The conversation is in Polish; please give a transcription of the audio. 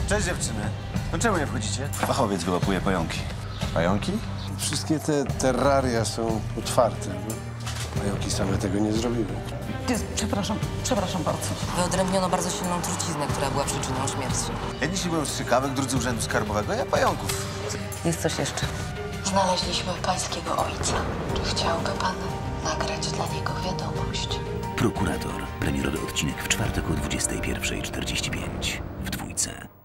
Cześć dziewczyny. No czemu nie wchodzicie? Fachowiec wyłapuje pająki. Pająki? Wszystkie te terraria są otwarte. Pająki same tego nie zrobiły. Przepraszam bardzo. Wyodrębniono bardzo silną truciznę, która była przyczyną śmierci. Jedni się boją strzykawek, drudzy urzędu skarbowego, ja pająków. Jest coś jeszcze. Znaleźliśmy pańskiego ojca. Czy chciałby pan nagrać dla niego wiadomość? Prokurator. Premierowy odcinek w czwartek o 21:45 w Dwójce.